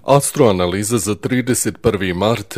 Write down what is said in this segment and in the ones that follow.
Astroanaliza za 31. mart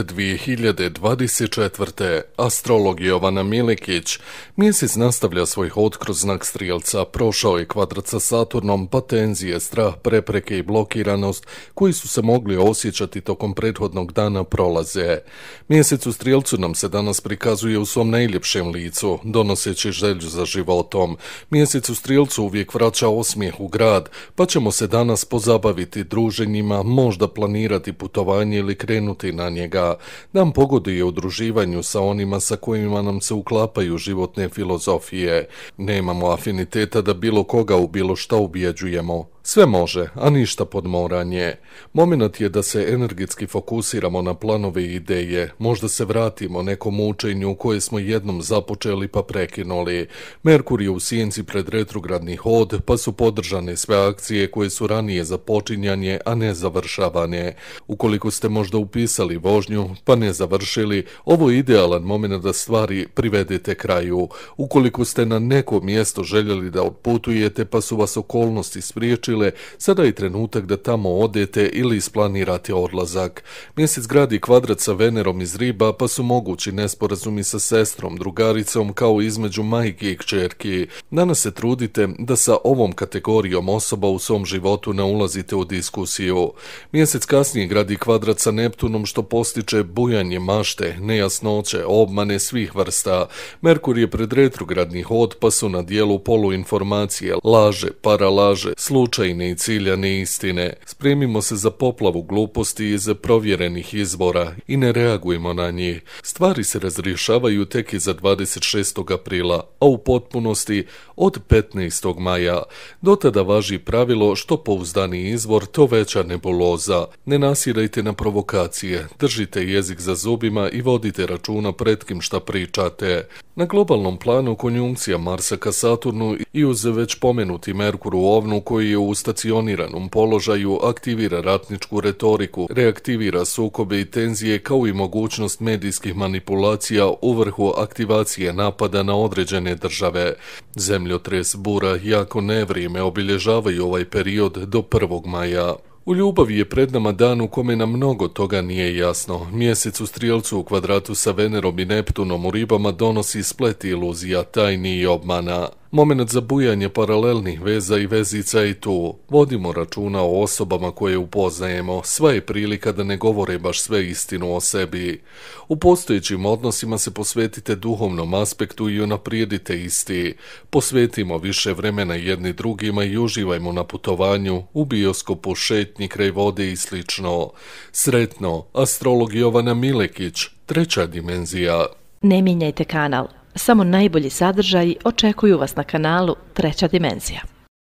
2024. Astrolog Jovana Milikić. Mjesec nastavlja svoj hod kroz znak Strijelca. Prošao je kvadrat sa Saturnom, pa tenzije, strah, prepreke i blokiranost koji su se mogli osjećati tokom prethodnog dana prolaze. Mjesec u Strijelcu nam se danas prikazuje u svom najljepšem licu, donoseći želju za životom. Mjesec u Strijelcu uvijek vraća osmijeh u grad, pa ćemo se danas pozabaviti druženjima, možda planirati putovanje ili krenuti na njega. Dan pogoduje udruživanju sa onima sa kojima nam se uklapaju životne filozofije. Nemamo afiniteta da bilo koga u bilo šta ubjeđujemo. Sve može, a ništa podmoranje. Momenat je da se energetski fokusiramo na planove i ideje, možda se vratimo nekom učenju koje smo jednom započeli pa prekinuli. Merkur je u sjenci pred retrogradni hod, pa su podržane sve akcije koje su ranije započinjanje, a ne završavane. Ukoliko ste možda upisali vožnju, pa ne završili, ovo je idealan moment da stvari privedete kraju. Ukoliko ste na neko mjesto željeli da otputujete, pa su vas okolnosti spriječile, sada je trenutak da tamo odete ili isplanirate odlazak. Mjesec gradi kvadrat sa Venerom iz Riba, pa su mogući nesporazumi sa sestrom, drugaricom, kao između majke i kćerki. Danas se trudite da sa ovom kategorijom osoba u svom životu ne ulazite u diskusiju. Mjesec kasnije gradi kvadrat sa Neptunom, što postiče bujanje mašte, nejasnoće, obmane svih vrsta. Merkur je pred retrogradni hod, pa su na dijelu poluinformacije, laže, paralaže, slučajne i ciljane istine. Spremimo se za poplavu gluposti iz provjerenih izvora i ne reagujemo na njih. Stvari se razrješavaju tek iza 26. aprila, a u potpunosti od 15. maja. Do tada važi pravilo što pouzdani izvor, to veća nebuloza. Ne nasirajte na provokacije, držite jezik za zubima i vodite računa pred kim šta pričate. Na globalnom planu konjunkcija Marsa ka Saturnu i uz već pomenuti Merkur u Ovnu, koji je u stacioniranom položaju, aktivira ratničku retoriku, reaktivira sukobe i tenzije, kao i mogućnost medijskih manipulacija u vrhu aktivacije napada na određene države. Zemljotres, bura, jako nevrijeme obilježavaju ovaj period do 1. maja. U ljubavi je pred nama dan u kome nam mnogo toga nije jasno. Mjesec u Strijelcu u kvadratu sa Venerom i Neptunom u Ribama donosi splet iluzija, tajni i obmana. Moment za bujanje paralelnih veza i vezica je tu. Vodimo računa o osobama koje upoznajemo. Sva je prilika da ne govore baš sve istinu o sebi. U postojećim odnosima se posvetite duhovnom aspektu i unaprijedite isti. Posvetimo više vremena jedni drugima i uživajmo na putovanju, u bioskopu, šetnji kraj vode i slično. Sretno, astrolog Jovana Milikić, 3. dimenzija. Ne mijenjajte kanal. Samo najbolji sadržaji očekuju vas na kanalu 3. dimenzija.